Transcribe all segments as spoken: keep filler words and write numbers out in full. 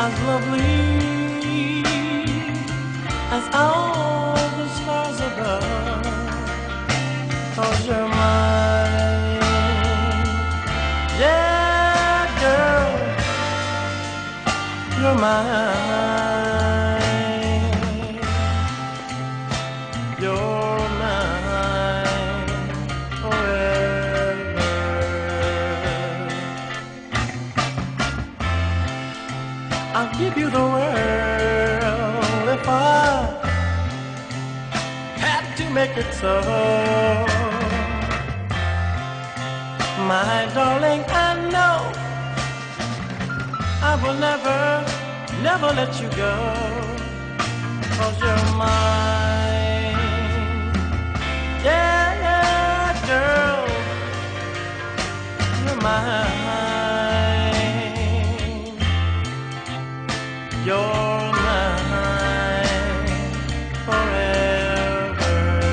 as lovely as all the stars above. 'Cause you're mine, yeah, girl, you're mine, you're mine forever. I'll give you the world if I had to make it so. My darling, I know I will never, never let you go. 'Cause you're mine, yeah, yeah, girl, you're mine, you're mine forever.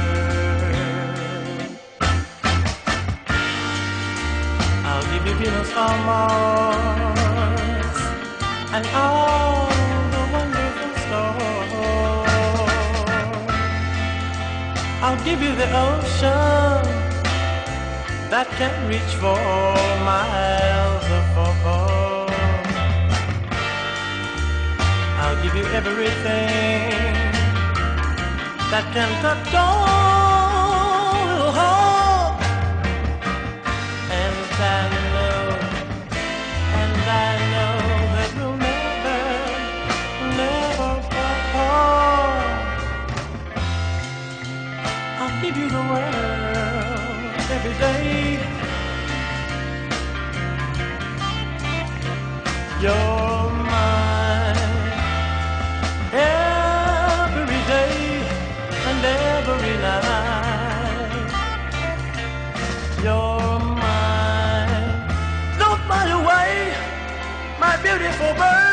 I'll give you Venus on Mars and all the wonderful stars. I'll give you the ocean that can reach for miles afar. I'll give you everything that can touch your heart. And I know, and I know that we'll never, never part. I'll give you the world every day. You're mine every day and every night. You're mine. Don't fly away, my beautiful bird.